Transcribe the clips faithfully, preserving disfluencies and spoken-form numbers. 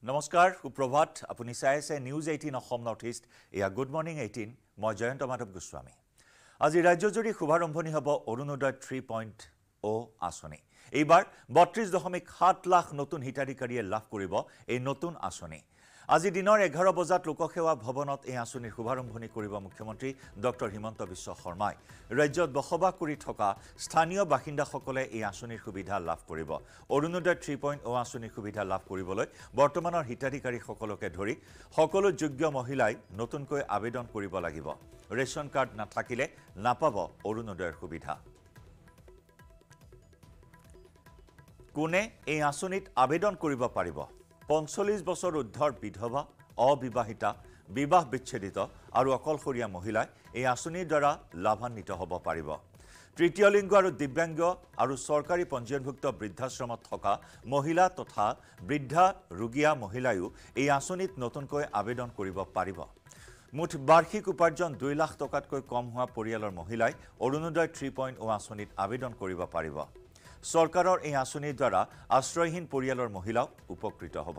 Namaskar, Suprabhat, apuni sai ase News eighteen Assam Northeast, eya Good Morning eighteen, moi Jayant Madhav Goswami. আজি ৰাজ্যজুৰি শুভাৰম্ভণি হ'ব Orunodoi three point oh আঁচনি। এইবাৰ বত্ৰিশ দশমিক সাত লাখ নতুন হিতাধিকাৰীয়ে লাভ কৰিব এই নতুন আঁচনি। আজি দিনৰ এঘাৰ বজাত লোকসেৱা ভৱনত এই আঁচনিৰ শুভাৰম্ভণি কৰিব মুখ্যমন্ত্ৰী ডক্টৰ হিমন্ত বিশ্ব শৰ্মাই। ৰাজ্যত বসবাস কৰি থকা স্থানীয় বাসিন্দাসকলে এই আঁচনিৰ সুবিধা লাভ কৰিব। অৰুণোদয় three point oh আঁচনিৰ সুবিধা লাভ কৰিবলৈ বৰ্তমানৰ হিতাধিকাৰীসকলকে ধৰি সকলো যোগ্য মহিলাই নতুনকৈ আবেদন কৰিব লাগিব। ৰেচন কাৰ্ড নাথাকিলে নাপাব অৰুণোদয়ৰ সুবিধা। কোনে এই আঁচনিত আবেদন কৰিব পাৰিব? পঞ্চল্লিশ বছৰ ঊৰ্ধ্বৰ বিধৱা, অবিবাহিতা, বিবাহ বিচ্ছেদিত আৰু অকলশৰীয়া মহিলাই এই আঁচনিৰ দ্বাৰা লাভান্বিত হ'ব পাৰিব। তৃতীয় লিংগ আৰু দিব্যাংগ আৰু চৰকাৰী পঞ্জীয়নভুক্ত বৃদ্ধাশ্ৰমত থকা মহিলা তথা বৃদ্ধা ৰোগীয়া মহিলায়ো এই আঁচনিত নতুনকৈ আবেদন কৰিব পাৰিব। মুঠ বাৰ্ষিক উপাৰ্জন দুই লাখ টকাতকৈ কম হোৱা পৰিয়ালৰ মহিলাই অৰুণোদয় three point oh আঁচনিত আবেদন কৰিব পাৰিব। চৰকাৰৰ এই আঁচনিৰ দ্বাৰা আশ্ৰয়হীন পৰিয়ালৰ মহিলাও উপকৃত হ'ব।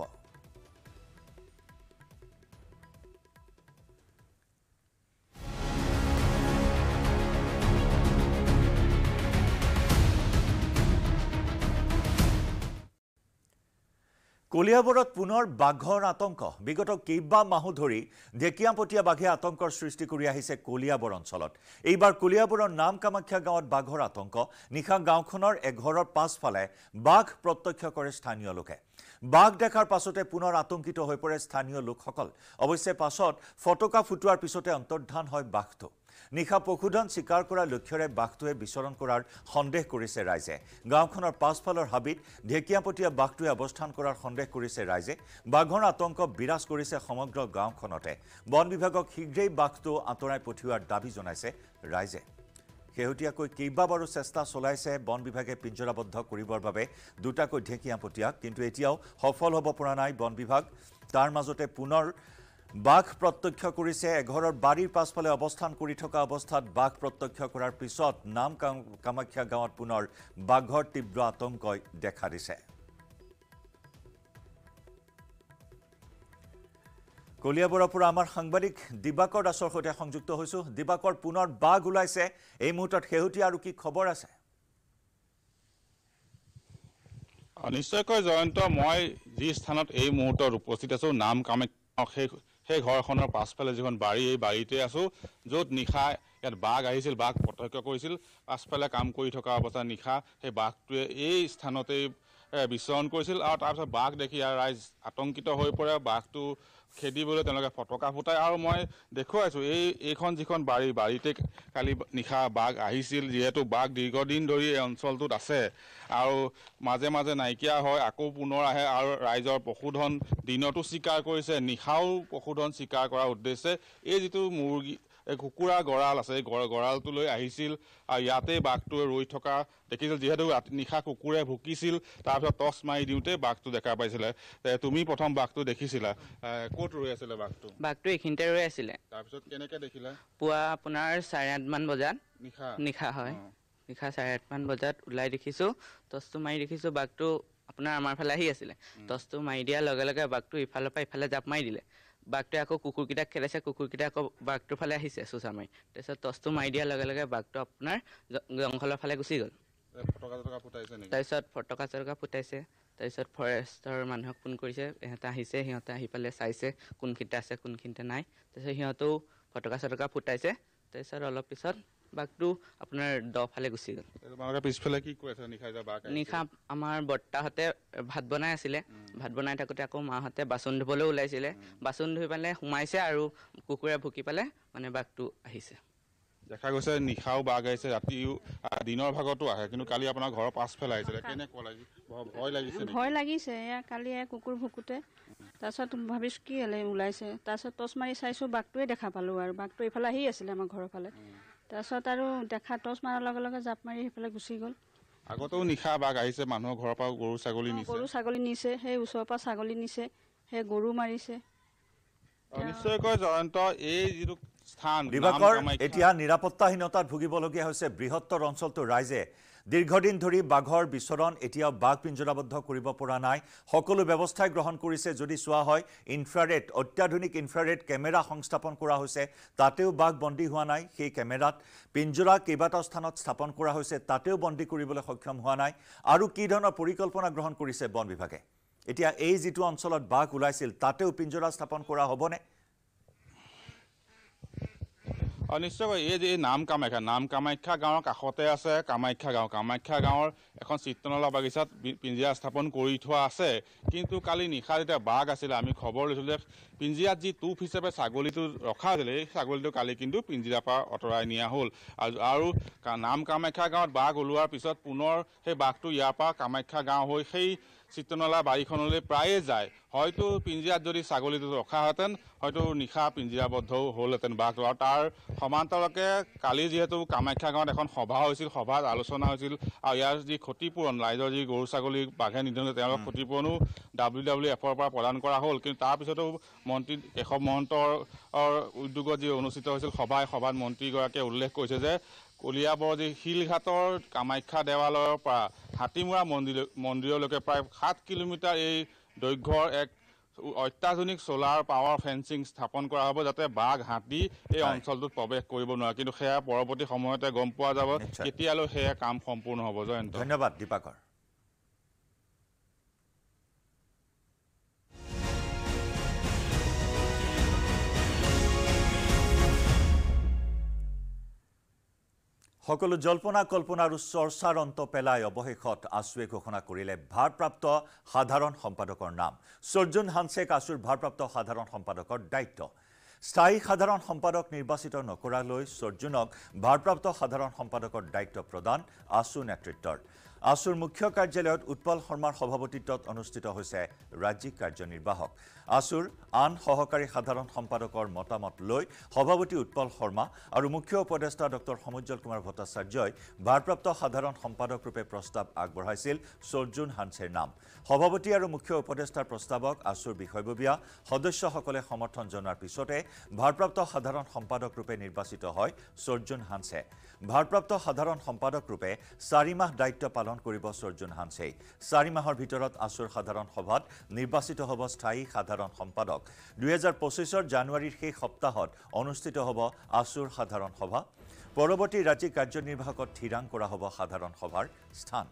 কলিয়াবৰত পুনৰ বাঘৰ আতংক। বিগত কেইবা মাহ ধৰি ঢেকিয়াপতীয়া বাঘে আতংকৰ সৃষ্টি কৰি আহিছে কলিয়াবৰ অঞ্চলত। এইবাৰ কলিয়াবৰৰ নাম কামাখ্যা গাঁৱত বাঘৰ আতংক। নিশা গাঁওখনৰ এঘৰৰ পাছফালে বাঘ প্ৰত্যক্ষ কৰে স্থানীয় লোকে। বাঘ দেখাৰ পাছতে পুনৰ আতংকিত হৈ পৰে স্থানীয় লোকসকল। অৱশ্যে পাছত ফটকা ফুটোৱাৰ পিছতে অন্তৰ্ধান হয় বাঘটো। নিশা পশুধন চিকাৰ কৰাৰ লক্ষ্যৰে বাঘটোৱে বিচৰণ কৰাৰ সন্দেহ কৰিছে ৰাইজে। গাঁওখনৰ পাছফালৰ হাবিত ঢেকিয়াপতীয়া বাঘটোৱে অৱস্থান কৰাৰ সন্দেহ কৰিছে ৰাইজে। বাঘৰ আতংক বিৰাজ কৰিছে সমগ্ৰ গাঁওখনতে। বন বিভাগক শীঘ্ৰেই বাঘটো আঁতৰাই পঠিওৱাৰ দাবী জনাইছে ৰাইজে। শেহতীয়াকৈ কেইবাবাৰো চেষ্টা চলাইছে বন বিভাগে পিঞ্জৰাবদ্ধ কৰিবৰ বাবে দুটাকৈ ঢেকিয়াপতীয়াক, কিন্তু এতিয়াও সফল হ'ব পৰা নাই বন বিভাগ। তাৰ মাজতে পুনৰ বাঘ প্ৰত্যক্ষ কৰিছে। এঘৰৰ বাৰীৰ পাছফালে অৱস্থান কৰি থকা অৱস্থাত বাঘ প্ৰত্যক্ষ কৰাৰ পিছত নাম কামাখ্যা গাঁৱত পুনৰ বাঘৰ তীব্ৰ আতংকই দেখা দিছে। কলিয়াবৰৰ পৰা আমাৰ সাংবাদিক দিবাকৰ দাসৰ সৈতে সংযুক্ত হৈছো। দিবাকৰ, পুনৰ বাঘ ওলাইছে, এই মুহূৰ্তত শেহতীয়া আৰু কি খবৰ আছে? নিশ্চয়কৈ জয়ন্ত, মই যি স্থানত এই মুহূৰ্তত উপস্থিত আছো নাম কামাখ্যা সেই সেই ঘৰখনৰ পাছফালে যিখন বাৰী, এই বাৰীতে আছো, য'ত নিশা ইয়াত বাঘ আহিছিল, বাঘ প্ৰত্যক্ষ কৰিছিল। পাছফালে কাম কৰি থকা অৱস্থাত নিশা সেই বাঘটোৱে এই স্থানতেই বিচৰণ কৰিছিল আৰু তাৰপিছত বাঘ দেখি ইয়াৰ ৰাইজ আতংকিত হৈ পৰে। বাঘটো খেদিবলৈ তেওঁলোকে ফটকা ফুটায় আৰু মই দেখুৱাইছোঁ এই এইখন যিখন বাৰী, বাৰীতে কালি নিশা বাঘ আহিছিল। যিহেতু বাঘ দীৰ্ঘদিন ধৰি এই অঞ্চলটোত আছে আৰু মাজে মাজে নাইকিয়া হয়, আকৌ পুনৰ আহে আৰু ৰাইজৰ পশুধন দিনতো চিকাৰ কৰিছে, নিশাও পশুধন চিকাৰ কৰাৰ উদ্দেশ্যে এই যিটো মুৰ্গী এই কুকুৰা গঁৰাল আছে, এই গঁৰালটোলৈ আহিছিল আৰু ইয়াতেই বাঘটোৱে ৰৈ থকা দেখিছিল। যিহেতু নিশা কুকুৰে ভুকিছিল, তাৰপিছত টৰ্চ মাৰি দিওঁতে বাঘটো দেখা পাইছিলে। তুমি প্ৰথম বাঘটো দেখিছিলা, ক'ত ৰৈ আছিলে বাঘটো? বাঘটো এইখিনিতে ৰৈ আছিলে। তাৰপিছত কেনেকৈ দেখিলা? পুৱা আপোনাৰ চাৰে আঠমান বজাত নিশা নিশা হয় নিশা চাৰে আঠমান বজাত ওলাই দেখিছোঁ। টৰ্চটো মাৰি দেখিছোঁ বাঘটো আপোনাৰ আমাৰ ফালে আহি আছিলে। টৰ্চটো মাৰি দিয়াৰ লগে লগে বাঘটো ইফালৰ পৰা ইফালে জাপ মাৰি দিলে। বাঘটোৱে আকৌ কুকুৰকেইটাক খেলাইছে, কুকুৰকেইটা আকৌ বাঘটোৰ ফালে আহিছে চোচা মাৰি। তাৰপিছত টৰ্চটো মাৰি দিয়াৰ লগে লগে বাঘটো আপোনাৰ জংঘলৰ ফালে গুচি গ'ল। তাৰপিছত ফটকা চটকা ফুটাইছে। তাৰপিছত ফৰেষ্টৰ মানুহক ফোন কৰিছে, সিহঁতে আহিছে, সিহঁতে আহি পেলাই চাইছে কোনখিনিতে আছে কোনখিনিতে নাই। তাৰপিছত সিহঁতেও ফটকা চটকা ফুটাইছে। তাৰপিছত অলপ পিছত বাঘটো আপোনাৰ দ ফালে গুচি গ'ল। পিছফালে কি কৈ আছে? নিশা আমাৰ বৰ্তাহঁতে ভাত বনাই আছিলে। ভাত বনাই থাকোঁতে আকৌ মাহঁতে বাচন ধুবলৈ ওলাইছিলে। বাচন ধুই পেলাই সোমাইছে আৰু কুকুৰে ভুকি পেলাই মানে বাঘটো আহিছে। দেখা গৈছে নিশাও বাঘ আহিছে, ৰাতিও দিনৰ ভাগতো আহে, কিন্তু কালি আপোনাৰ ঘৰৰ পাছফালে আহিছিলে। কেনেকুৱা লাগি ভয় লাগিছে? ভয় লাগিছে। এয়া কালি কুকুৰ ভুকুতে তাৰপিছত ভাবিছোঁ কি হ'লে ওলাইছে। তাৰপিছত টৰ্চ মাৰি চাইছোঁ, বাঘটোৱে দেখা পালোঁ আৰু বাঘটো এইফালে আহি আছিলে আমাৰ ঘৰৰ ফালে। তাৰপিছত আৰু দেখা টৰ্চ মাৰাৰ লগে লগে জাপ মাৰি সেইফালে গুচি গ'ল। আগতেও নিশা বাঘ আহিছে, মানুহৰ ঘৰৰ পৰা গৰু ছাগলী নিছে। গৰু ছাগলী নিছে, সেই ওচৰৰ পৰা ছাগলী নিছে, সেই গৰু মাৰিছে। নিশ্চয়কৈ জয়ন্ত, এই যিটো স্থান দিবাকৰ, এতিয়া নিৰাপত্তাহীনতাত ভুগিবলগীয়া হৈছে বৃহত্তৰ অঞ্চলটোৰ ৰাইজে। দীৰ্ঘদিন ধৰি বাঘৰ বিচৰণ এতিয়াও বাঘ পিঞ্জৰাবদ্ধ কৰিব পৰা নাই সকলো ব্যৱস্থাই গ্ৰহণ কৰিছে যদি চোৱা হয় ইনফ্ৰাৰেড অত্যাধুনিক ইনফ্ৰাৰেড কেমেৰা সংস্থাপন কৰা হৈছে তাতেও বাঘ বন্দী হোৱা নাই সেই কেমেৰাত পিঞ্জৰা কেইবাটাও স্থানত স্থাপন কৰা হৈছে তাতেও বন্দী কৰিবলৈ সক্ষম হোৱা নাই আৰু কি ধৰণৰ পৰিকল্পনা গ্ৰহণ কৰিছে বন বিভাগে এতিয়া এই যেটো অঞ্চলত বাঘ ওলাইছিল তাতেও পিঞ্জৰা স্থাপন কৰা হ'বনে নিশ্চয় এই যে নাম কামাখ্যা নাম কামাখ্যা গাঁৱৰ কাষতে আছে কামাখ্যা গাঁও কামাখ্যা গাঁৱৰ এখন চিত্ৰনলা বাগিচাত পিঞ্জিৰা স্থাপন কৰি থোৱা আছে কিন্তু কালি নিশা যেতিয়া বাঘ আছিলে আমি খবৰ লৈছিলোঁ যে পিঞ্জিৰাত যি টুপ হিচাপে ছাগলীটো ৰখা আছিলে এই ছাগলীটো কালি কিন্তু পিঞ্জিৰাৰ পৰা আঁতৰাই নিয়া হ'ল আৰু নাম কামাখ্যা গাঁৱত বাঘ ওলোৱাৰ পিছত পুনৰ সেই বাঘটো ইয়াৰ পৰা কামাখ্যা গাঁও হৈ সেই চিত্ৰনলা বাৰীখনলৈ প্ৰায়ে যায় হয়তো পিঞ্জিৰাত যদি ছাগলীটো ৰখাহেঁতেন হয়তো নিশা পিঞ্জিৰাবদ্ধও হ'লহেঁতেন বাঘটো আৰু তাৰ সমান্তৰালকে কালি যিহেতু কামাখ্যা গাঁৱত এখন সভা হৈছিল সভাত আলোচনা হৈছিল আৰু ইয়াৰ যি ক্ষতিপূৰণ ৰাইজৰ যি গৰু ছাগলী বাঘে নিধন তেওঁলোকৰ ক্ষতিপূৰণো ডাব্লিউ ডাব্লিউ এফৰ পৰা প্ৰদান কৰা হ'ল কিন্তু তাৰপিছতো মন্ত্ৰী কেশৱ মহন্তৰ উদ্যোগত যি অনুষ্ঠিত হৈছিল সভাই সভাত মন্ত্ৰীগৰাকীয়ে উল্লেখ কৰিছে যে কলিয়াবৰ যি শিলঘাটৰ কামাখ্যা দেৱালয়ৰ পৰা হাতীমূৰা মন্দিৰ মন্দিৰলৈকে প্ৰায় সাত কিলোমিটাৰ এই দৈৰ্ঘ্যৰ এক অত্যাধুনিক সোলাৰ পাৱাৰ ফেন্সিং স্থাপন কৰা হ'ব যাতে বাঘ হাতী এই অঞ্চলটোত প্ৰৱেশ কৰিব নোৱাৰে কিন্তু সেয়া পৰৱৰ্তী সময়তে গম পোৱা যাব কেতিয়ালৈ সেয়া কাম সম্পূৰ্ণ হ'ব জয়ন্ত ধন্যবাদ দীপাকৰ সকলো জল্পনা কল্পনা আৰু চৰ্চাৰ অন্ত পেলাই অৱশেষত আছুৱে ঘোষণা কৰিলে ভাৰপ্ৰাপ্ত সাধাৰণ সম্পাদকৰ নাম সৰ্জুন হানছেক আছুৰ ভাৰপ্ৰাপ্ত সাধাৰণ সম্পাদকৰ দায়িত্ব স্থায়ী সাধাৰণ সম্পাদক নিৰ্বাচিত নকৰালৈ সৰ্জুনক ভাৰপ্ৰাপ্ত সাধাৰণ সম্পাদকৰ দায়িত্ব প্ৰদান আছু নেতৃত্বৰ আছুৰ মুখ্য কাৰ্যালয়ত উৎপল শৰ্মাৰ সভাপতিত্বত অনুষ্ঠিত হৈছে ৰাজ্যিক কাৰ্যনিৰ্বাহক আছুৰ আন সহকাৰী সাধাৰণ সম্পাদকৰ মতামত লৈ সভাপতি উৎপল শৰ্মা আৰু মুখ্য উপদেষ্টা ডক্টৰ সমুজ্জ্বল কুমাৰ ভট্টাচাৰ্যই ভাৰপ্ৰাপ্ত সাধাৰণ সম্পাদক ৰূপে প্ৰস্তাৱ আগবঢ়াইছিল সৰ্জুন হানছেৰ নাম সভাপতি আৰু মুখ্য উপদেষ্টাৰ প্ৰস্তাৱক আছুৰ বিষয়ববীয়া সদস্যসকলে সমৰ্থন জনোৱাৰ পিছতে ভাৰপ্ৰাপ্ত সাধাৰণ সম্পাদক ৰূপে নিৰ্বাচিত হয় সৰ্জুন হানছে ভাৰপ্ৰাপ্ত সাধাৰণ সম্পাদক ৰূপে চাৰি মাহ দায়িত্ব পালন কৰিব সৰ্জুন হানছেই চাৰি মাহৰ ভিতৰত আছুৰ সাধাৰণ সভাত নিৰ্বাচিত হ'ব স্থায়ী সাধাৰণ সম্পাদক দুই হাজাৰ পঁচিছৰ জানুৱাৰীৰ সেই সপ্তাহত অনুষ্ঠিত হ'ব আছুৰ সাধাৰণ সভা পৰৱৰ্তী ৰাজ্যিক কাৰ্যনিৰ্বাহকত থিৰাং কৰা হ'ব সাধাৰণ সভাৰ স্থান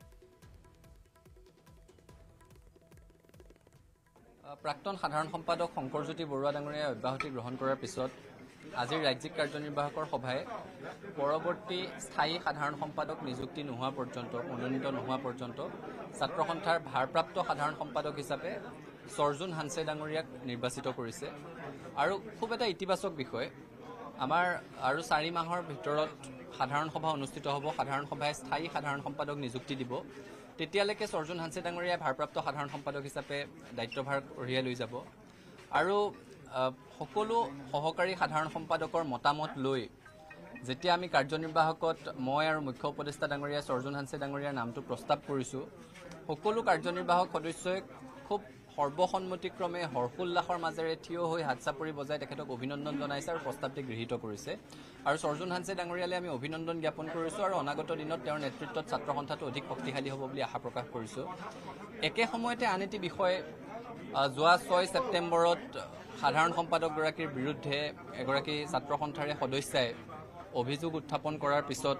প্ৰাক্তন সাধাৰণ সম্পাদক শংকৰজ্যোতি বৰুৱা ডাঙৰীয়াই অব্যাহতি গ্ৰহণ কৰাৰ পিছত আজিৰ ৰাজ্যিক কাৰ্যনিৰ্বাহকৰ সভাই পৰৱৰ্তী স্থায়ী সাধাৰণ সম্পাদক নিযুক্তি নোহোৱা পৰ্যন্ত মনোনীত নোহোৱা পৰ্যন্ত ছাত্ৰ সন্থাৰ ভাৰপ্ৰাপ্ত সাধাৰণ সম্পাদক হিচাপে সৰ্জুন হানছে ডাঙৰীয়াক নিৰ্বাচিত কৰিছে আৰু খুব এটা ইতিবাচক বিষয় আমাৰ আৰু চাৰি মাহৰ ভিতৰত সাধাৰণ সভা অনুষ্ঠিত হ'ব সাধাৰণ সভাই স্থায়ী সাধাৰণ সম্পাদক নিযুক্তি দিব তেতিয়ালৈকে সৰ্জুন হানছে ডাঙৰীয়াই ভাৰপ্ৰাপ্ত সাধাৰণ সম্পাদক হিচাপে দায়িত্বভাৰ কঢ়িয়াই লৈ যাব আৰু সকলো সহকাৰী সাধাৰণ সম্পাদকৰ মতামত লৈ যেতিয়া আমি কাৰ্যনিৰ্বাহকত মই আৰু মুখ্য উপদেষ্টা ডাঙৰীয়া সৰ্জুন হানছে ডাঙৰীয়াৰ নামটো প্ৰস্তাৱ কৰিছোঁ সকলো কাৰ্যনিৰ্বাহক সদস্যই খুব সৰ্বসন্মতিক্ৰমে হৰ্ষোল্লাসৰ মাজেৰে থিয় হৈ হাত চাপৰি বজাই তেখেতক অভিনন্দন জনাইছে আৰু প্ৰস্তাৱটি গৃহীত কৰিছে আৰু সৰ্জুন হানছে ডাঙৰীয়ালৈ আমি অভিনন্দন জ্ঞাপন কৰিছোঁ আৰু অনাগত দিনত তেওঁৰ নেতৃত্বত ছাত্ৰ সন্থাটো অধিক শক্তিশালী হ'ব বুলি আশা প্ৰকাশ কৰিছোঁ একে সময়তে আন এটি বিষয় যোৱা ছয় ছেপ্টেম্বৰত সাধাৰণ সম্পাদকগৰাকীৰ বিৰুদ্ধে এগৰাকী ছাত্ৰ সন্থাৰে সদস্যাই অভিযোগ উত্থাপন কৰাৰ পিছত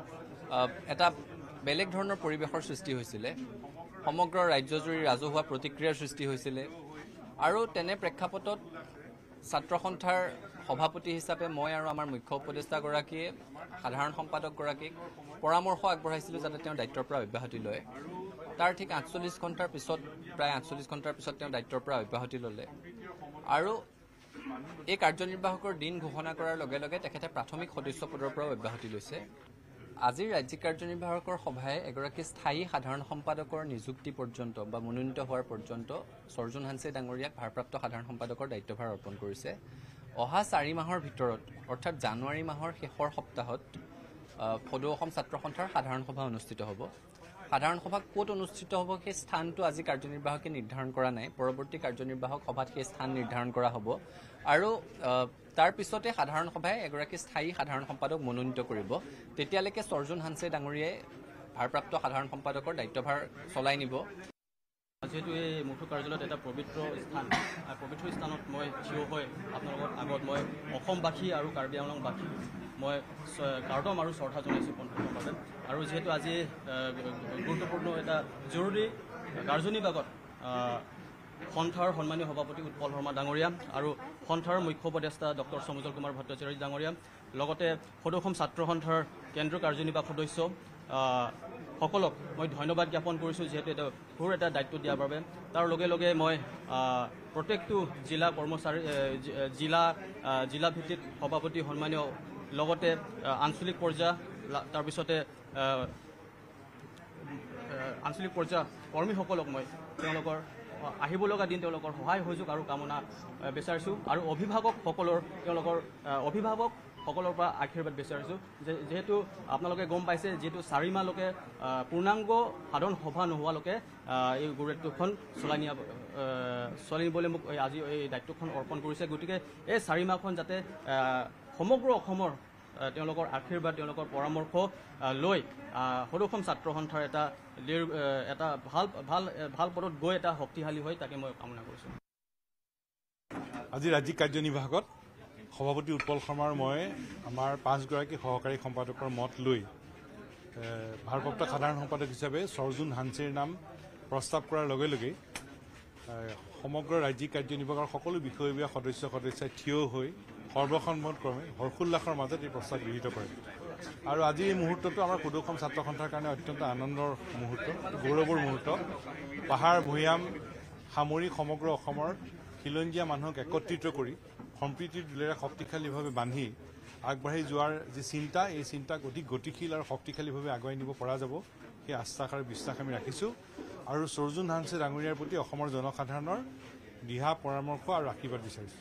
এটা বেলেগ ধৰণৰ পৰিৱেশৰ সৃষ্টি হৈছিলে সমগ্ৰ ৰাজ্যজুৰি ৰাজহুৱা প্ৰতিক্ৰিয়াৰ সৃষ্টি হৈছিলে আৰু তেনে প্ৰেক্ষাপটত ছাত্ৰ সন্থাৰ সভাপতি হিচাপে মই আৰু আমাৰ মুখ্য উপদেষ্টাগৰাকীয়ে সাধাৰণ সম্পাদকগৰাকীক পৰামৰ্শ আগবঢ়াইছিলোঁ যাতে তেওঁ দায়িত্বৰ পৰা অব্যাহতি লয় তাৰ ঠিক আঠচল্লিছ ঘণ্টাৰ পিছত প্ৰায় আঠচল্লিছ ঘণ্টাৰ পিছত তেওঁ দায়িত্বৰ পৰা অব্যাহতি ল'লে আৰু এই কাৰ্যনিৰ্বাহকৰ দিন ঘোষণা কৰাৰ লগে লগে তেখেতে প্ৰাথমিক সদস্য পদৰ পৰাও অব্যাহতি লৈছে আজিৰ ৰাজ্যিক কাৰ্যনিৰ্বাহকৰ সভাই এগৰাকী স্থায়ী সাধাৰণ সম্পাদকৰ নিযুক্তি পৰ্যন্ত বা মনোনীত হোৱাৰ পৰ্যন্ত সৰ্জুন হানছে ডাঙৰীয়াক ভাৰপ্ৰাপ্ত সাধাৰণ সম্পাদকৰ দায়িত্বভাৰ অৰ্পণ কৰিছে অহা চাৰি মাহৰ ভিতৰত অৰ্থাৎ জানুৱাৰী মাহৰ শেষৰ সপ্তাহত সদৌ অসম ছাত্ৰ সন্থাৰ সাধাৰণ সভা অনুষ্ঠিত হ'ব সাধাৰণ সভা ক'ত অনুষ্ঠিত হ'ব সেই স্থানটো আজি কাৰ্যনিৰ্বাহকে নিৰ্ধাৰণ কৰা নাই পৰৱৰ্তী কাৰ্যনিৰ্বাহক সভাত সেই স্থান নিৰ্ধাৰণ কৰা হ'ব আৰু তাৰ পিছতে সাধাৰণ সভাই এগৰাকী স্থায়ী সাধাৰণ সম্পাদক মনোনীত কৰিব তেতিয়ালৈকে সৰ্জুন হানছে ডাঙৰীয়াই ভাৰপ্ৰাপ্ত সাধাৰণ সম্পাদকৰ দায়িত্বভাৰ চলাই নিব। যেহেতু এই মুখ্য কাৰ্যালয়ত এটা পবিত্ৰ স্থান, পবিত্ৰ স্থানত মই থিয় হৈ আপোনালোকৰ আগত মই অসমবাসী আৰু কাৰ্বি আংলংবাসী মই কাৰ্ডম আৰু শ্ৰদ্ধা জনাইছোঁ পোনপ্ৰথমভাৱে। আৰু যিহেতু আজি গুৰুত্বপূৰ্ণ এটা জৰুৰী কাৰ্যনিৰ্বাহকত সন্থাৰ সন্মানীয় সভাপতি উৎপল শৰ্মা ডাঙৰীয়া আৰু সন্থাৰ মুখ্য উপদেষ্টা ডক্টৰ সমুজল কুমাৰ ভট্টাচাৰ্য ডাঙৰীয়া, লগতে সদৌ অসম ছাত্ৰ সন্থাৰ কেন্দ্ৰীয় কাৰ্যনিৰ্বাহক সদস্য সকলক মই ধন্যবাদ জ্ঞাপন কৰিছোঁ, যিহেতু এটা ঘোৰ এটা দায়িত্ব দিয়াৰ বাবে। তাৰ লগে লগে মই প্ৰত্যেকটো জিলা কৰ্মচাৰী জিলা জিলা ভিত্তিত সভাপতি সন্মানীয়, লগতে আঞ্চলিক পৰ্যায়, তাৰপিছতে আঞ্চলিক পৰ্যায় কৰ্মীসকলক মই তেওঁলোকৰ আহিব লগা দিন তেওঁলোকৰ সহায় সহযোগ আৰু কামনা বিচাৰিছোঁ। আৰু অভিভাৱকসকলৰ তেওঁলোকৰ অভিভাৱক সকলৰ পৰা আশীৰ্বাদ বিচাৰিছোঁ। যিহেতু আপোনালোকে গম পাইছে, যিহেতু চাৰি মাহলৈকে পূৰ্ণাংগ সাধাৰণ সভা নোহোৱালৈকে এই গুৰুত্বখন চলাই নিয়া চলাই নিবলৈ মোক আজি এই দায়িত্বখন অৰ্পণ কৰিছে। গতিকে এই চাৰি মাহখন যাতে সমগ্ৰ অসমৰ তেওঁলোকৰ আশীৰ্বাদ তেওঁলোকৰ পৰামৰ্শ লৈ সদৌ অসম ছাত্ৰ সন্থাৰ এটা এটা ভাল ভাল ভাল পদত গৈ এটা শক্তিশালী হয়, তাকে মই কামনা কৰিছোঁ। আজি ৰাজ্যিক কাৰ্যনিৰ্বাহকত সভাপতি উৎপল শৰ্মাৰ মই আমাৰ পাঁচগৰাকী সহকাৰী সম্পাদকৰ মত লৈ ভাৰপ্ৰাপ্ত সাধাৰণ সম্পাদক হিচাপে সৰজুন হানচিৰ নাম প্ৰস্তাৱ কৰাৰ লগে লগেই সমগ্ৰ ৰাজ্যিক কাৰ্যনিৰ্বাহকৰ সকলো বিষয়ববীয়া সদস্য সদস্যাই থিয় হৈ সৰ্বসন্মতক্ৰমে হৰ্ষোল্লাসৰ মাজত এই প্ৰস্তাৱ গৃহীত কৰে। আৰু আজি এই মুহূৰ্তটো আমাৰ সদৌ অসম ছাত্ৰ সন্থাৰ কাৰণে অত্যন্ত আনন্দৰ মুহূৰ্ত, গৌৰৱৰ মুহূৰ্ত। পাহাৰ ভৈয়াম সামৰি সমগ্ৰ অসমৰ খিলঞ্জীয়া মানুহক একত্ৰিত কৰি সম্প্ৰীতিৰ দোলেৰে শক্তিশালীভাৱে বান্ধি আগবাঢ়ি যোৱাৰ যি চিন্তা, এই চিন্তাক অধিক গতিশীল আৰু শক্তিশালীভাৱে আগুৱাই নিব পৰা যাব, সেই আশ্বাস আৰু বিশ্বাস আমি ৰাখিছোঁ। আৰু সৰজুন হানচে ডাঙৰীয়াৰ প্ৰতি অসমৰ জনসাধাৰণৰ দিহা পৰামৰ্শ আৰু আশীৰ্বাদ বিচাৰিছোঁ।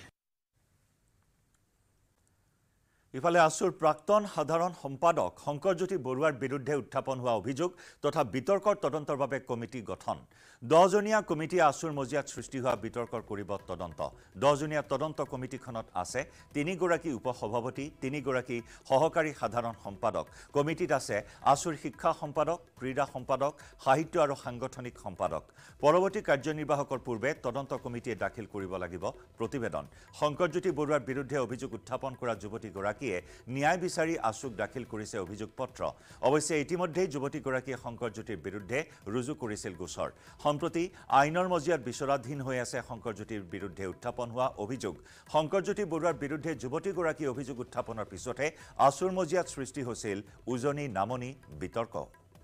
ইফালে আসুৰ প্ৰাক্তন সাধাৰণ সম্পাদক শংকৰজ্যোতি বৰুৱাৰ বিৰুদ্ধে উত্থাপন হোৱা অভিযোগ তথা বিতৰ্কৰ তদন্তৰ বাবে কমিটি গঠন। দহজনীয়া কমিটিয়ে আসুৰ মজিয়াত সৃষ্টি হোৱা বিতৰ্কৰ কৰিব তদন্ত। দহজনীয়া তদন্ত কমিটিখনত আছে তিনিগৰাকী উপসভাপতি, তিনিগৰাকী সহকাৰী সাধাৰণ সম্পাদক। কমিটিত আছে আসুৰ শিক্ষা সম্পাদক, ক্ৰীড়া সম্পাদক, সাহিত্য আৰু সাংগঠনিক সম্পাদক। পৰৱৰ্তী কাৰ্যনিৰ্বাহকৰ পূৰ্বে তদন্ত কমিটিয়ে দাখিল কৰিব লাগিব প্ৰতিবেদন। শংকৰজ্যোতি বৰুৱাৰ বিৰুদ্ধে অভিযোগ উত্থাপন কৰা যুৱতীগৰাকী ন্যায় বিচাৰি আসুক দাখিল কৰিছে অভিযোগ পত্ৰ। অৱশ্যে ইতিমধ্যেই যুৱতীগৰাকীয়ে শংকৰজ্যোতিৰ বিৰুদ্ধে ৰুজু কৰিছিল গোচৰ। সম্প্ৰতি আইনৰ মজিয়াত বিচৰাধীন হৈ আছে শংকৰজ্যোতিৰ বিৰুদ্ধে উত্থাপন হোৱা অভিযোগ। শংকৰজ্যোতি বৰুৱাৰ বিৰুদ্ধে যুৱতীগৰাকী অভিযোগ উত্থাপনৰ পিছতে আসুৰ মজিয়াত সৃষ্টি হৈছিল উজনি নামনি বিতৰ্ক।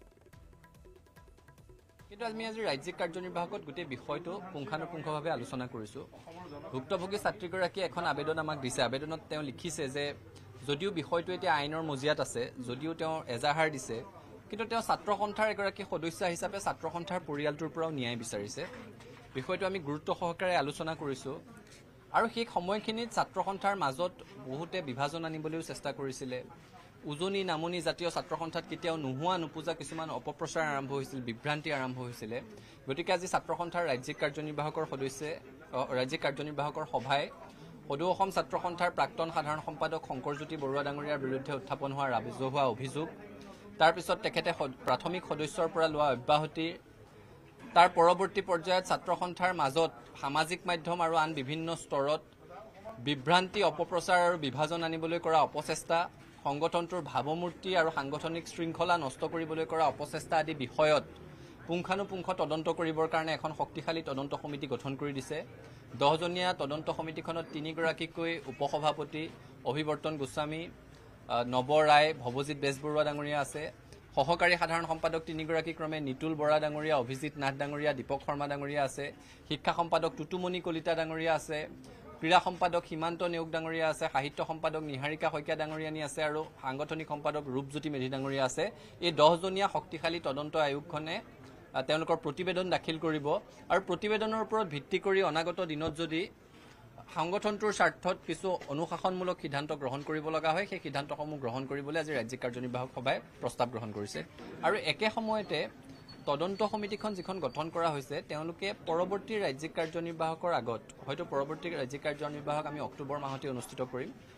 কিন্তু আমি আজি ৰাজ্যিক কাৰ্যনিৰ্বাহকত গোটেই বিষয়টো পুংখানুপুংখভাৱে আলোচনা কৰিছোঁ। ভুক্তভোগী ছাত্ৰীগৰাকীয়ে এখন আবেদন আমাক দিছে। আবেদনত তেওঁ লিখিছে যে যদিও বিষয়টো এতিয়া আইনৰ মজিয়াত আছে, যদিও তেওঁ এজাহাৰ দিছে, কিন্তু তেওঁ ছাত্ৰ সন্থাৰ এগৰাকী সদস্য হিচাপে ছাত্ৰ সন্থাৰ পৰিয়ালটোৰ পৰাও ন্যায় বিচাৰিছে। বিষয়টো আমি গুৰুত্ব সহকাৰে আলোচনা কৰিছোঁ। আৰু সেই সময়খিনিত ছাত্ৰ সন্থাৰ মাজত বহুতে বিভাজন আনিবলৈও চেষ্টা কৰিছিলে। উজনি নামনি জাতীয় ছাত্ৰ সন্থাত কেতিয়াও নোহোৱা নোপোজা কিছুমান অপপ্ৰচাৰ আৰম্ভ হৈছিল, বিভ্ৰান্তি আৰম্ভ হৈছিলে। গতিকে আজি ছাত্ৰ সন্থাৰ ৰাজ্যিক কাৰ্যনিৰ্বাহকৰ সদস্যে ৰাজ্যিক কাৰ্যনিৰ্বাহকৰ সভাই সদৌ অসম ছাত্ৰ সন্থাৰ প্ৰাক্তন সাধাৰণ সম্পাদক শংকৰজ্যোতি বৰুৱা ডাঙৰীয়াৰ বিৰুদ্ধে উত্থাপন হোৱা ৰাজহুৱা অভিযোগ, তাৰপিছত তেখেতে প্ৰাথমিক সদস্যৰ পৰা লোৱা অব্যাহতি, তাৰ পৰৱৰ্তী পৰ্যায়ত ছাত্ৰ সন্থাৰ মাজত সামাজিক মাধ্যম আৰু আন বিভিন্ন স্তৰত বিভ্ৰান্তি, অপপ্ৰচাৰ আৰু বিভাজন আনিবলৈ কৰা অপচেষ্টা, সংগঠনটোৰ ভাৱমূৰ্তি আৰু সাংগঠনিক শৃংখলা নষ্ট কৰিবলৈ কৰা অপচেষ্টা আদি বিষয়ত পুংখানুপুংখ তদন্ত কৰিবৰ কাৰণে এখন শক্তিশালী তদন্ত সমিতি গঠন কৰি দিছে। দহজনীয়া তদন্ত সমিতিখনত তিনিগৰাকীকৈ উপসভাপতি অভিৱৰ্তন গোস্বামী, নৱ ৰায়, ভৱজিৎ বেজবৰুৱা ডাঙৰীয়া আছে। সহকাৰী সাধাৰণ সম্পাদক তিনিগৰাকী ক্ৰমে নিতুল বৰা ডাঙৰীয়া, অভিজিৎ নাথ ডাঙৰীয়া, দীপক শৰ্মা ডাঙৰীয়া আছে। শিক্ষা সম্পাদক টুটুমণি কলিতা ডাঙৰীয়া আছে। ক্ৰীড়া সম্পাদক সীমান্ত নেওগ ডাঙৰীয়া আছে। সাহিত্য সম্পাদক নিহাৰিকা শইকীয়া ডাঙৰীয়ানী আছে আৰু সাংগঠনিক সম্পাদক ৰূপজ্যোতি মেধি ডাঙৰীয়া আছে। এই দহজনীয়া শক্তিশালী তদন্ত আয়োগখনে তেওঁলোকৰ প্ৰতিবেদন দাখিল কৰিব আৰু প্ৰতিবেদনৰ ওপৰত ভিত্তি কৰি অনাগত দিনত যদি সংগঠনটোৰ স্বাৰ্থত কিছু অনুশাসনমূলক সিদ্ধান্ত গ্ৰহণ কৰিব লগা হয়, সেই সিদ্ধান্তসমূহ গ্ৰহণ কৰিবলৈ আজি ৰাজ্যিক কাৰ্যনিৰ্বাহক সভাই প্ৰস্তাৱ গ্ৰহণ কৰিছে। আৰু একে সময়তে তদন্ত সমিতিখন যিখন গঠন কৰা হৈছে, তেওঁলোকে পৰৱৰ্তী ৰাজ্যিক কাৰ্যনিৰ্বাহকৰ আগত, হয়তো পৰৱৰ্তী ৰাজ্যিক কাৰ্যনিৰ্বাহক আমি অক্টোবৰ মাহতে অনুষ্ঠিত কৰিম,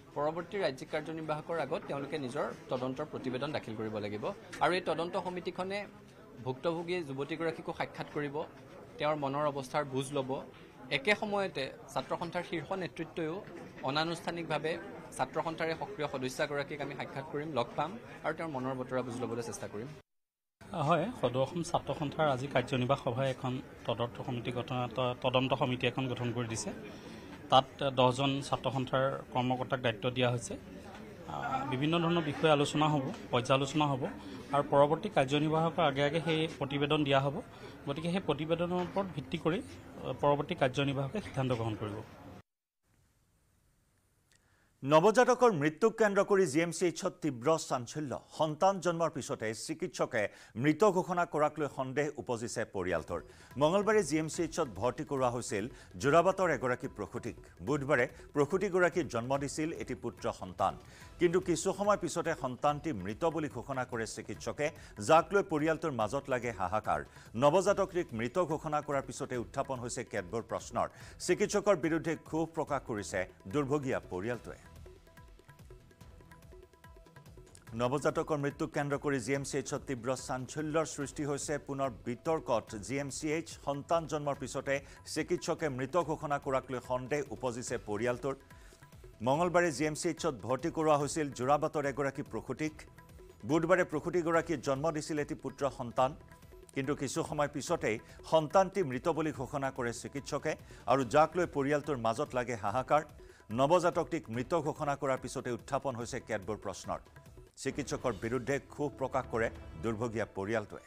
পৰৱৰ্তী ৰাজ্যিক কাৰ্যনিৰ্বাহকৰ আগত তেওঁলোকে নিজৰ তদন্তৰ প্ৰতিবেদন দাখিল কৰিব লাগিব আৰু এই তদন্ত সমিতিখনে ভুক্তভোগী যুৱতীগৰাকীকো সাক্ষাৎ কৰিব তেওঁৰ মনৰ অৱস্থাৰ বুজ ল'ব একে সময়তে ছাত্ৰ সন্থাৰ শীৰ্ষ নেতৃত্বয়ো অনানুষ্ঠানিকভাৱে ছাত্ৰ সন্থাৰে সক্ৰিয় সদস্যগৰাকীক আমি সাক্ষাৎ কৰিম লগ পাম আৰু তেওঁৰ মনৰ বতৰা বুজ ল'বলৈ চেষ্টা কৰিম হয় সদৌ অসম ছাত্ৰ সন্থাৰ আজি কাৰ্যনিৰ্বাহ সভাই এখন তদন্ত সমিতি গঠন তদন্ত সমিতি এখন গঠন কৰি দিছে তাত দহজন ছাত্ৰ সন্থাৰ কৰ্মকৰ্তাক দায়িত্ব দিয়া হৈছে বিভিন্ন ধৰণৰ বিষয়ে আলোচনা হ'ব পৰ্যালোচনা হ'ব আৰু পৰৱৰ্তী কাৰ্যনিৰ্বাহকৰ আগে আগে সেই প্ৰতিবেদন দিয়া হ'ব গতিকে সেই প্ৰতিবেদনৰ ওপৰত ভিত্তি কৰি পৰৱৰ্তী কাৰ্যনিৰ্বাহকে সিদ্ধান্ত গ্ৰহণ কৰিব নৱজাতকৰ মৃত্যুক কেন্দ্ৰ কৰি জি এম চি এইচত তীব্ৰ চাঞ্চল্য সন্তান জন্মৰ পিছতে চিকিৎসকে মৃত ঘোষণা কৰাক লৈ সন্দেহ উপজিছে পৰিয়ালটোৰ মঙলবাৰে জি এম চি এইচত ভৰ্তি কৰোৱা হৈছিল যোৰাবাটৰ এগৰাকী প্ৰসূতিক বুধবাৰে প্ৰসূতিগৰাকীৰ জন্ম দিছিল এটি পুত্ৰ সন্তান কিন্তু কিছু সময় পিছতে সন্তানটি মৃত বুলি ঘোষণা কৰে চিকিৎসকে যাক লৈ পৰিয়ালটোৰ মাজত লাগে হাহাকাৰ নৱজাতকটিক মৃত ঘোষণা কৰাৰ পিছতে উত্থাপন হৈছে কেতবোৰ প্ৰশ্নৰ চিকিৎসকৰ বিৰুদ্ধে ক্ষোভ প্ৰকাশ কৰিছে দুৰ্ভগীয়া পৰিয়ালটোৱে নৱজাতকৰ মৃত্যুক কেন্দ্ৰ কৰি জি এম চি এইচত তীব্ৰ চাঞ্চল্যৰ সৃষ্টি হৈছে পুনৰ বিতৰ্কত জি এম চি এইচ সন্তান জন্মৰ পিছতে চিকিৎসকে মৃত ঘোষণা কৰাক লৈ সন্দেহ উপজিছে পৰিয়ালটোৰ মঙলবাৰে জি এম চি এইচত ভৰ্তি কৰোৱা হৈছিল যোৰাবাটৰ এগৰাকী প্ৰসূতিক বুধবাৰে প্ৰসূতিগৰাকীৰ জন্ম দিছিল এটি পুত্ৰ সন্তান কিন্তু কিছু সময় পিছতেই সন্তানটি মৃত বুলি ঘোষণা কৰে চিকিৎসকে আৰু যাক লৈ পৰিয়ালটোৰ মাজত লাগে হাহাকাৰ নৱজাতকটিক মৃত ঘোষণা কৰাৰ পিছতে উত্থাপন হৈছে কেতবোৰ প্ৰশ্নৰ চিকিৎসকৰ বিৰুদ্ধে ক্ষোভ প্ৰকাশ কৰে দুৰ্ভগীয়া পৰিয়ালটোৱে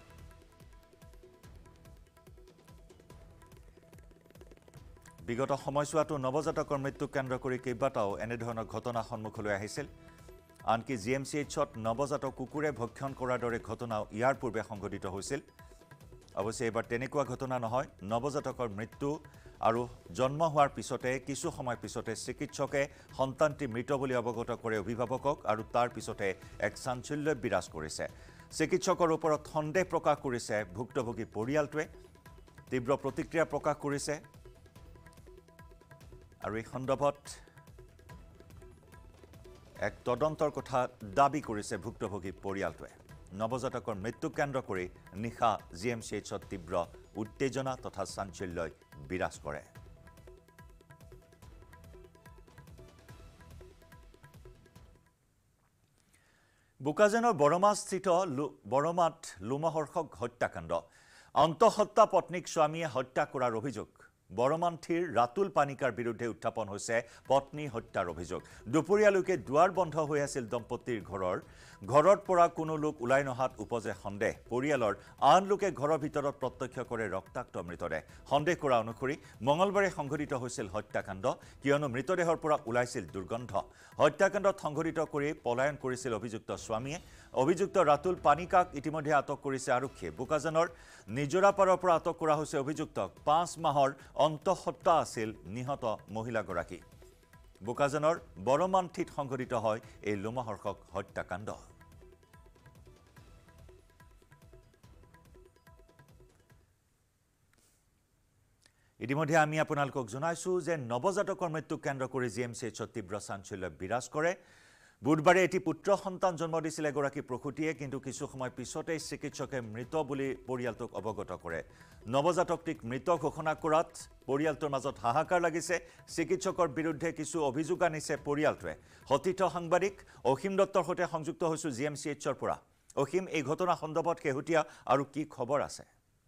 বিগত সময়ছোৱাতো নৱজাতকৰ মৃত্যুক কেন্দ্ৰ কৰি কেইবাটাও এনেধৰণৰ ঘটনা সন্মুখলৈ আহিছিল আনকি জি এম চি এইচত নৱজাতক কুকুৰে ভক্ষণ কৰাৰ দৰে ঘটনাও ইয়াৰ পূৰ্বে সংঘটিত হৈছিল অৱশ্যে এইবাৰ তেনেকুৱা ঘটনা নহয় নৱজাতকৰ মৃত্যু আৰু জন্ম হোৱাৰ পিছতে কিছু সময় পিছতে চিকিৎসকে সন্তানটি মৃত বুলি অৱগত কৰে অভিভাৱকক আৰু তাৰ পিছতে এক চাঞ্চল্য বিৰাজ কৰিছে চিকিৎসকৰ ওপৰত সন্দেহ প্ৰকাশ কৰিছে ভুক্তভোগী পৰিয়ালটোৱে তীব্ৰ প্ৰতিক্ৰিয়া প্ৰকাশ কৰিছে আৰু এই সন্দৰ্ভত এক তদন্তৰ কথা দাবী কৰিছে ভুক্তভোগী পৰিয়ালটোৱে নৱজাতকৰ মৃত্যুক কেন্দ্ৰ কৰি নিশা জি এম চি এইচত তীব্ৰ উত্তেজনা তথা চাঞ্চল্যই বিৰাজ কৰে বোকাজানৰ বৰমাস্থিত বৰমাত লোমহৰ্ষক হত্যাকাণ্ড অন্তঃহত্যা পত্নীক স্বামীয়ে হত্যা কৰাৰ অভিযোগ বৰমান্থিৰ ৰাতুল পানিকাৰ বিৰুদ্ধে উত্থাপন হৈছে পত্নী হত্যাৰ অভিযোগ দুপৰীয়ালৈকে দুৱাৰ বন্ধ হৈ আছিল দম্পতীৰ ঘৰৰ ঘৰৰ পৰা কোনো লোক ওলাই নহাত উপজে সন্দেহ পৰিয়ালৰ আন লোকে ঘৰৰ ভিতৰত প্ৰত্যক্ষ কৰে ৰক্তাক্ত মৃতদেহ সন্দেহ কৰা অনুসৰি মঙলবাৰে সংঘটিত হৈছিল হত্যাকাণ্ড কিয়নো মৃতদেহৰ পৰা ওলাইছিল দুৰ্গন্ধ হত্যাকাণ্ডত সংঘটিত কৰি পলায়ন কৰিছিল অভিযুক্ত স্বামীয়ে অভিযুক্ত ৰাতুল পানিকাক ইতিমধ্যে আটক কৰিছে আৰক্ষীয়ে বোকাজানৰ নিজৰাপাৰৰ পৰা আটক কৰা হৈছে অভিযুক্তক পাঁচ মাহৰ অন্তঃহত্যা আছিল নিহত মহিলাগৰাকী বোকাজানৰ বৰমান্থিত সংঘটিত হয় এই লোমহৰ্ষক হত্যাকাণ্ড ইতিমধ্যে আমি আপোনালোকক জনাইছো যে নৱজাতকৰ মৃত্যুক কেন্দ্ৰ কৰি জি এম চি এইচত তীব্ৰ চাঞ্চল্য বিৰাজ কৰে বুধবাৰে এটি পুত্ৰ সন্তান জন্ম দিছিল এগৰাকী প্ৰসূতিয়ে কিন্তু কিছু সময় পিছতেই চিকিৎসকে মৃত বুলি পৰিয়ালটোক অৱগত কৰে নৱজাতকটিক মৃত ঘোষণা কৰাত পৰিয়ালটোৰ মাজত হাহাকাৰ লাগিছে চিকিৎসকৰ বিৰুদ্ধে কিছু অভিযোগ আনিছে পৰিয়ালটোৱে সতীৰ্থ সাংবাদিক অসীম দত্তৰ সৈতে সংযুক্ত হৈছো জি এম চি এইচৰ পৰা অসীম এই ঘটনা সন্দৰ্ভত শেহতীয়া আৰু কি খবৰ আছে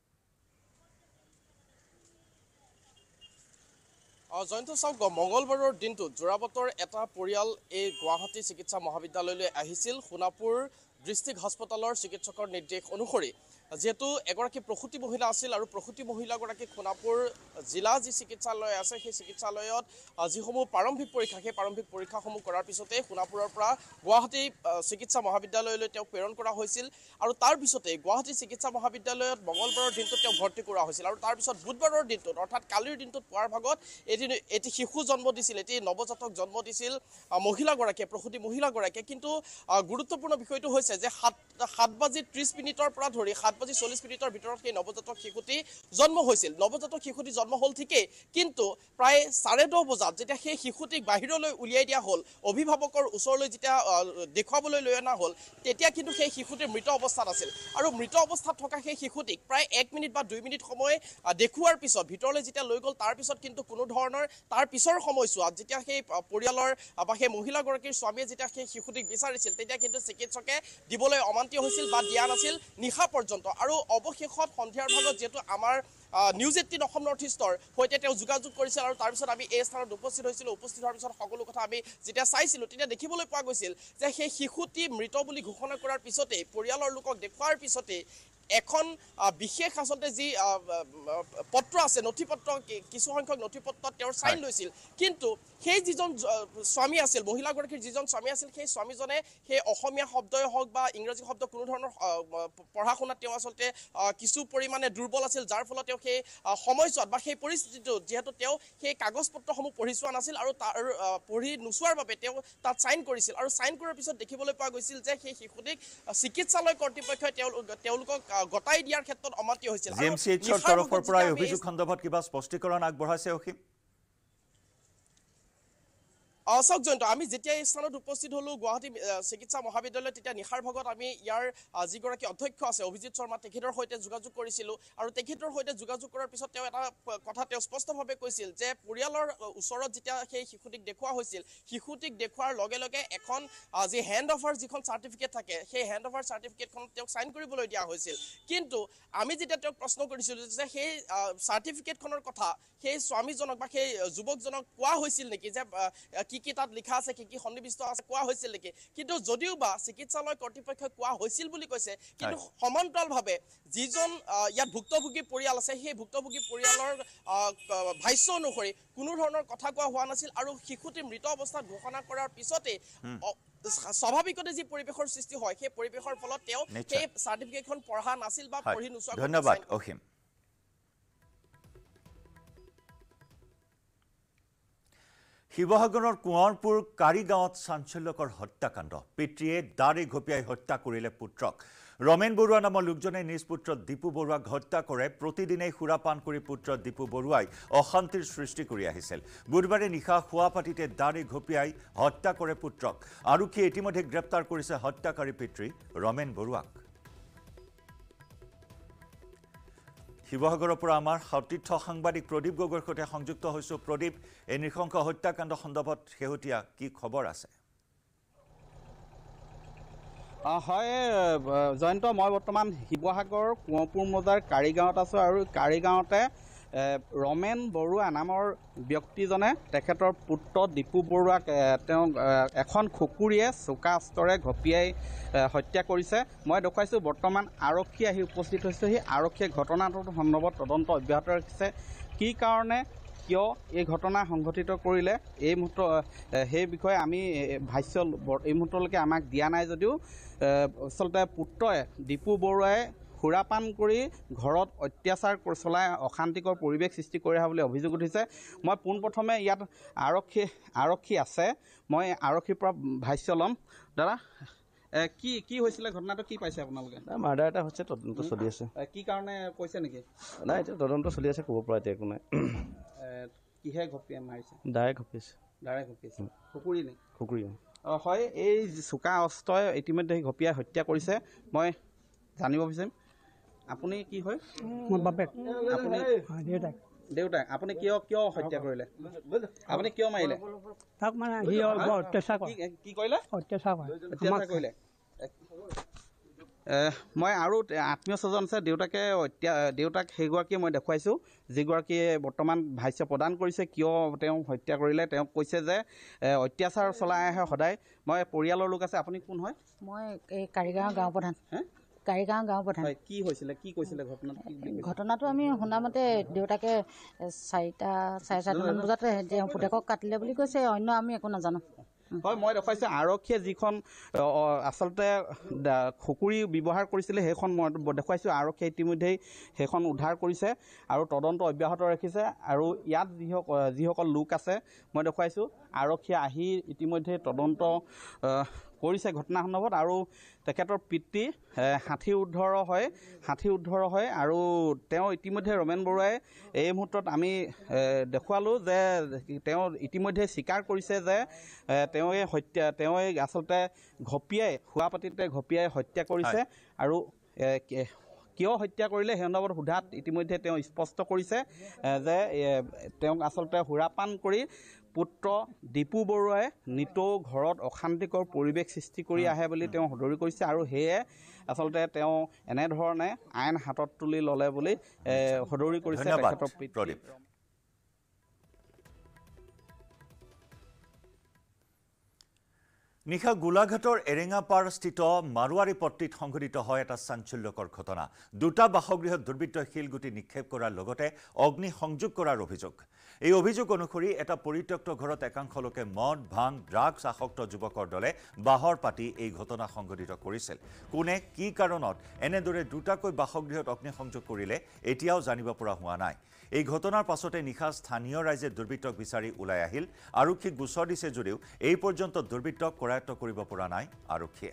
জয়ন্ত চাওক মঙলবাৰৰ দিনটোত যোৰাবাটৰ এটা পৰিয়াল এই গুৱাহাটী চিকিৎসা মহাবিদ্যালয়লৈ আহিছিল সোণাপুৰ ডিষ্ট্ৰিক্ট হস্পিটেলৰ চিকিৎসকৰ নিৰ্দেশ অনুসৰি যেহেতু এগৰাকী প্ৰসূতি মহিলা আছিল আৰু প্ৰসূতি মহিলাগৰাকী সোণাপুৰ জিলা যি চিকিৎসালয় আছে সেই চিকিৎসালয়ত যিসমূহ প্ৰাৰম্ভিক পৰীক্ষা সেই প্ৰাৰম্ভিক পৰীক্ষাসমূহ কৰাৰ পিছতে সোণাপুৰৰ পৰা গুৱাহাটী চিকিৎসা মহাবিদ্যালয়লৈ তেওঁক প্ৰেৰণ কৰা হৈছিল আৰু তাৰ পিছতে গুৱাহাটী চিকিৎসা মহাবিদ্যালয়ত মঙলবাৰৰ দিনটোত তেওঁক ভৰ্তি কৰা হৈছিল আৰু তাৰ পিছত বুধবাৰৰ দিনটোত অৰ্থাৎ কালিৰ দিনটোত পোৱাৰ ভাগত এদিন এটি শিশু জন্ম দিছিল এটি নৱজাতক জন্ম দিছিল মহিলাগৰাকীয়ে প্ৰসূতি মহিলাগৰাকীয়ে কিন্তু গুৰুত্বপূৰ্ণ বিষয়টো হৈছে যে সাত সাত বাজি ত্ৰিছ মিনিটৰ পৰা ধৰি সাত বাজি চল্লিছ মিনিটৰ ভিতৰত সেই নৱজাতক শিশুটি জন্ম হৈছিল নৱজাতক শিশুটি জন্ম হ'ল ঠিকেই কিন্তু প্ৰায় চাৰে দহ বজাত যেতিয়া সেই শিশুটিক বাহিৰলৈ উলিয়াই দিয়া হ'ল অভিভাৱকৰ ওচৰলৈ যেতিয়া দেখুৱাবলৈ লৈ অনা হ'ল তেতিয়া কিন্তু সেই শিশুটিৰ মৃত অৱস্থাত আছিল আৰু মৃত অৱস্থাত থকা সেই শিশুটিক প্ৰায় এক মিনিট বা দুই মিনিট সময় দেখুৱাৰ পিছত ভিতৰলৈ যেতিয়া লৈ গ'ল তাৰ পিছত কিন্তু কোনো ধৰণৰ তাৰ পিছৰ সময়ছোৱাত যেতিয়া সেই পৰিয়ালৰ বা সেই মহিলাগৰাকীৰ স্বামীয়ে যেতিয়া সেই শিশুটিক বিচাৰিছিল তেতিয়া কিন্তু চিকিৎসকে দিবলৈ অমান্তি হৈছিল বা দিয়া নাছিল নিশা পৰ্যন্ত আৰু অৱশেষত সন্ধিয়াৰ ভাগত যেহেতু আমাৰ নিউজ এইটিন অসম নৰ্থ ইষ্টৰ সৈতে তেওঁ যোগাযোগ কৰিছিল আৰু তাৰপিছত আমি এই স্থানত উপস্থিত হৈছিলোঁ উপস্থিত হোৱাৰ পিছত সকলো কথা আমি যেতিয়া চাইছিলোঁ তেতিয়া দেখিবলৈ পোৱা গৈছিল যে সেই শিশুটি মৃত বুলি ঘোষণা কৰাৰ পিছতেই পৰিয়ালৰ লোকক দেখুৱাৰ পিছতেই এখন বিশেষ আচলতে যি পত্ৰ আছে নথিপত্ৰ কিছু সংখ্যক নথিপত্ৰত তেওঁৰ চাইন লৈছিল কিন্তু সেই যিজন স্বামী আছিল মহিলাগৰাকীৰ যিজন স্বামী আছিল সেই স্বামীজনে সেই অসমীয়া শব্দই হওক বা ইংৰাজী শব্দ কোনো ধৰণৰ পঢ়া শুনাত তেওঁ আচলতে কিছু পৰিমাণে দুৰ্বল আছিল যাৰ ফলত তেওঁ সেই সময়ছোৱাত বা সেই পৰিস্থিতিটোত যিহেতু তেওঁ সেই কাগজ পত্ৰসমূহ পঢ়ি চোৱা নাছিল আৰু তাৰ পঢ়ি নোচোৱাৰ বাবে তেওঁ তাত চাইন কৰিছিল আৰু চাইন কৰাৰ পিছত দেখিবলৈ পোৱা গৈছিল যে সেই শিশুটিক চিকিৎসালয় কৰ্তৃপক্ষই তেওঁলোকক গতাই দিয়াৰ ক্ষেত্ৰত অমান্তি হৈছিল জি এম চি এইচৰ তৰফৰ পৰা অভিযোগ সন্দৰ্ভত কিবা স্পষ্টীকৰণ আগবঢ়াইছে অসীম চাওক জয়ন্ত আমি যেতিয়া এই স্থানত উপস্থিত হলো গুৱাহাটী চিকিৎসা মহাবিদ্যালয় তেতিয়া নিশাৰ ভাগত আমি ইয়াৰ যিগৰাকী অধ্যক্ষ আছে অভিজিত শৰ্মা তেখেতৰ সৈতে যোগাযোগ কৰিছিলোঁ আৰু তেখেতৰ সৈতে যোগাযোগ কৰাৰ পিছত তেওঁ এটা কথা তেওঁ স্পষ্টভাৱে কৈছিল যে পৰিয়ালৰ ওচৰত যেতিয়া সেই শিশুটিক দেখুওৱা হৈছিল শিশুটিক দেখুৱাৰ লগে লগে এখন যি হেণ্ড অভাৰ যিখন চাৰ্টিফিকেট থাকে সেই হেণ্ড অভাৰ চাৰ্টিফিকেটখনত তেওঁক চাইন কৰিবলৈ দিয়া হৈছিল কিন্তু আমি যেতিয়া তেওঁক প্ৰশ্ন কৰিছিলোঁ যে সেই চাৰ্টিফিকেটখনৰ কথা সেই স্বামীজনক বা সেই যুৱকজনক কোৱা হৈছিল নেকি যে কি কি তাত লিখা আছে কি কি সন্নিবিষ্ট আছে কোৱা হৈছিল নেকি কিন্তু যদিও বা চিকিৎসালয় কৰ্তৃপক্ষই কোৱা হৈছিল বুলি কৈছে কিন্তু সমান্তৰালভাৱে যিজন ইয়াত ভুক্তভোগী পৰিয়াল আছে সেই ভুক্তভোগী পৰিয়ালৰ ভাষ্য অনুসৰি কোনো ধৰণৰ কথা কোৱা হোৱা নাছিল আৰু শিশুটি মৃত অৱস্থাত ঘোষণা কৰাৰ পিছতে স্বাভাৱিকতে যি পৰিৱেশৰ সৃষ্টি হয় সেই পৰিৱেশৰ ফলত তেওঁ সেই চাৰ্টিফিকেটখন পঢ়া নাছিল বা পঢ়ি নোচোৱা ধন্যবাদ অসীম শিৱসাগৰৰ কোঁৱৰপুৰ কাৰিগাঁৱত চাঞ্চল্যকৰ হত্যাকাণ্ড পিতৃয়ে দাড়ি ঘপিয়াই হত্যা কৰিলে পুত্ৰক ৰমেন বৰুৱা নামৰ লোকজনে নিজ পুত্ৰ দীপু বৰুৱাক হত্যা কৰে প্ৰতিদিনেই সুৰাপান কৰি পুত্ৰ দীপু বৰুৱাই অশান্তিৰ সৃষ্টি কৰি আহিছিল বুধবাৰে নিশা শুৱাপাটিতে দাড়ি ঘপিয়াই হত্যা কৰে পুত্ৰক আৰক্ষীয়ে ইতিমধ্যে গ্ৰেপ্তাৰ কৰিছে হত্যাকাৰী পিতৃ ৰমেন বৰুৱাক শিৱসাগৰৰ পৰা আমাৰ সতীৰ্থ সাংবাদিক প্ৰদীপ গগৈৰ সৈতে সংযুক্ত হৈছো প্ৰদীপ এই নৃশংস হত্যাকাণ্ড সন্দৰ্ভত শেহতীয়া কি খবৰ আছে হয় জয়ন্ত মই বৰ্তমান শিৱসাগৰ কোঁৱৰপুৰ মজাৰ কাৰিগাঁৱত আছোঁ আৰু কাৰিগাঁৱতে ৰমেন বৰুৱা নামৰ ব্যক্তিজনে তেখেতৰ পুত্ৰ দীপু বৰুৱাক তেওঁ এখন খুকুৰিয়ে চোকা অস্ত্ৰৰে ঘপিয়াই হত্যা কৰিছে মই দেখুৱাইছোঁ বৰ্তমান আৰক্ষী আহি উপস্থিত হৈছে সেই আৰক্ষীয়ে ঘটনাটোৰ সন্দৰ্ভত তদন্ত অব্যাহত ৰাখিছে কি কাৰণে কিয় এই ঘটনা সংঘটিত কৰিলে এই মুহূৰ্ত সেই বিষয়ে আমি ভাষ্য এই মুহূৰ্তলৈকে আমাক দিয়া নাই যদিও আচলতে পুত্ৰই দীপু বৰুৱাই সুৰাপান কৰি ঘৰত অত্যাচাৰ চলাই অশান্তিকৰ পৰিৱেশ সৃষ্টি কৰি অহা বুলি অভিযোগ উঠিছে মই পোনপ্ৰথমে ইয়াত আৰক্ষী আৰক্ষী আছে মই আৰক্ষীৰ পৰা ভাষ্য ল'ম দাদা কি কি হৈছিলে ঘটনাটো কি পাইছে আপোনালোকে মাৰ্ডাৰ এটা হৈছে তদন্ত চলি আছে কি কাৰণে কৈছে নেকি নাই এতিয়া তদন্ত চলি আছে ক'ব পৰা এতিয়া একো নাই কিহে ঘপিয়াই মাৰিছে ডাইৰেক্ট ঘপিছে ডাইৰেক্ট ঘপিছে খুকুৰি নে খুকুৰি হয় এই চোকা অস্ত্ৰই ইতিমধ্যে ঘপিয়াই হত্যা কৰিছে মই জানিব বিচাৰিম আপুনি কি হয় মোৰ বাপেক আপুনি দেউতাক দেউতাক আপুনি কিয় কিয় হত্যা কৰিলে আপুনি কিয় মাৰিলে তাক মানে সি অত্যাচাৰ কৰে কি কৰিলে অত্যাচাৰ কৰে অত্যাচাৰ কৰিলে মই আৰু আত্মীয় স্বজন আছে দেউতাকে দেউতাক সেইগৰাকীয়ে মই দেখুৱাইছোঁ যিগৰাকীয়ে বৰ্তমান ভাষ্য প্ৰদান কৰিছে কিয় তেওঁ হত্যা কৰিলে তেওঁক কৈছে যে অত্যাচাৰ চলাই আহে সদায় মই পৰিয়ালৰ লোক আছে আপুনি কোন হয় মই এই কাৰিগাঁও গাঁও প্ৰধান কাৰিগাঁও গাঁও প্ৰধান কি হৈছিলে কি কৈছিলে ঘটনাটো ঘটনাটো আমি শুনামতে দেউতাকে চাৰিটা চাৰে চাৰিটামান বজাত পুতেকক কাটিলে বুলি কৈছে অন্য আমি একো নাজানো হয় মই দেখুৱাইছোঁ আৰক্ষীয়ে যিখন আচলতে খুকুৰি ব্যৱহাৰ কৰিছিলে সেইখন মই দেখুৱাইছোঁ আৰক্ষীয়ে ইতিমধ্যেই সেইখন উদ্ধাৰ কৰিছে আৰু তদন্ত অব্যাহত ৰাখিছে আৰু ইয়াত যিসকল যিসকল লোক আছে মই দেখুৱাইছোঁ আৰক্ষীয়ে আহি ইতিমধ্যে তদন্ত কৰিছে ঘটনা সন্দৰ্ভত আৰু তেখেতৰ পিতৃ ষাঠি ঊৰ্ধৰ হয় ষাঠি ঊৰ্ধৰ হয় আৰু তেওঁ ইতিমধ্যে ৰমেন বৰুৱাই এই মুহূৰ্তত আমি দেখুৱালোঁ যে তেওঁ ইতিমধ্যে স্বীকাৰ কৰিছে যে তেওঁৱে হত্যা তেওঁৱে আচলতে ঘপিয়াই শুৱাপাতিতে ঘপিয়াই হত্যা কৰিছে আৰু কিয় হত্যা কৰিলে সেই সন্দৰ্ভত সোধাত ইতিমধ্যে তেওঁ স্পষ্ট কৰিছে যে তেওঁক আচলতে সুৰাপান কৰি পুত্ৰ দীপু বৰুৱাই নিতৌ ঘৰত অশান্তিকৰ পৰিৱেশ সৃষ্টি কৰি আহে বুলি তেওঁ সদৰি কৰিছে আৰু সেয়ে আচলতে তেওঁ এনেধৰণে আইন হাতত তুলি ল'লে বুলি সদৰি কৰিছে তেখেতৰ পিতৃ। নিশা গোলাঘাটৰ এৰেঙাপাৰস্থিত মাৰোৱাৰী পট্টিত সংঘটিত হয় এটা চাঞ্চল্যকৰ ঘটনা। দুটা বাসগৃহত দুৰ্বৃত্তই শিলগুটি নিক্ষেপ কৰাৰ লগতে অগ্নি সংযোগ কৰাৰ অভিযোগ। এই অভিযোগ অনুসৰি এটা পৰিত্যক্ত ঘৰত একাংশ লোকে মদ ভাং ড্ৰাগছ আসক্ত যুৱকৰ দলে বাহৰ পাতি এই ঘটনা সংঘটিত কৰিছিল। কোনে কি কাৰণত এনেদৰে দুটাকৈ বাসগৃহত অগ্নি সংযোগ কৰিলে এতিয়াও জানিব পৰা হোৱা নাই। এই ঘটনাৰ পাছতে নিশা স্থানীয় ৰাইজে দুৰ্বৃত্তক বিচাৰি ওলাই আহিল। আৰক্ষীক গোচৰ দিছে যদিও এই পৰ্যন্ত দুৰ্বৃত্তক কৰায়ত্ব কৰিব পৰা নাই আৰক্ষীয়ে।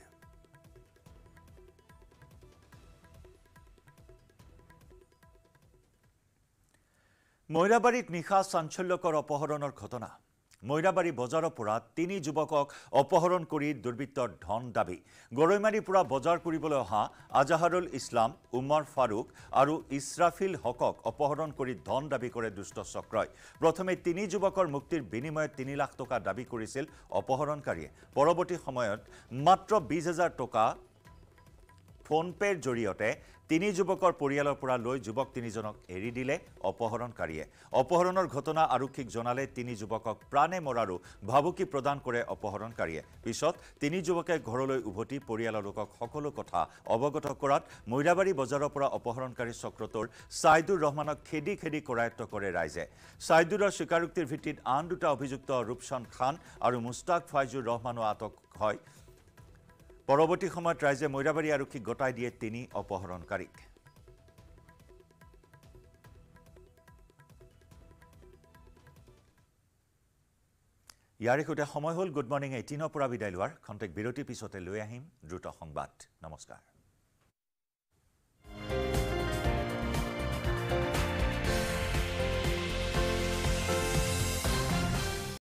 মৈৰাবাৰীত নিশা চাঞ্চল্যকৰ অপহৰণৰ ঘটনা। মৈৰাবাৰী বজাৰৰ পৰা তিনি যুৱকক অপহৰণ কৰি দুৰ্বৃত্তৰ ধন দাবী। গৰৈমাৰীৰ পৰা বজাৰ কৰিবলৈ অহা আজাহাৰুল ইছলাম, উমৰ ফাৰুক আৰু ইছৰাফিল হকক অপহৰণ কৰি ধন দাবী কৰে দুষ্ট চক্ৰই। প্ৰথমে তিনি যুৱকৰ মুক্তিৰ বিনিময়ত তিনি লাখ টকা দাবী কৰিছিল অপহৰণকাৰীয়ে। পৰৱৰ্তী সময়ত মাত্ৰ বিশ হাজাৰ টকা ফোনপেৰ জৰিয়তে তিনি যুৱকৰ পৰিয়ালৰ পৰা লৈ যুৱক তিনিজনক এৰি দিলে অপহৰণকাৰীয়ে। অপহৰণৰ ঘটনা আৰক্ষীক জনালে তিনি যুৱকক প্ৰাণে মৰাৰো ভাবুকি প্ৰদান কৰে অপহৰণকাৰীয়ে। পিছত তিনি যুৱকে ঘৰলৈ উভতি পৰিয়ালৰ লোকক সকলো কথা অৱগত কৰাত মৈৰাবাৰী বজাৰৰ পৰা অপহৰণকাৰী চক্ৰটোৰ ছাইদুৰ ৰহমানক খেদি খেদি কৰায়ত্ব কৰে ৰাইজে। ছাইদুৰৰ স্বীকাৰোক্তিৰ ভিত্তিত আন দুটা অভিযুক্ত ৰূপচন খান আৰু মুস্তাক ফাইজুৰ ৰহমানো আটক হয়। পৰৱৰ্তী সময়ত ৰাইজে মৈৰাবাৰী আৰক্ষীক গতাই দিয়ে তিনি অপহৰণকাৰীক। ইয়াৰে সৈতে সময় হ'ল গুড মৰ্ণিং এইটিনৰ পৰা বিদায় লোৱাৰ। খন্তেক বিৰতিৰ পিছতে লৈ আহিম দ্ৰুত সংবাদ। নমস্কাৰ।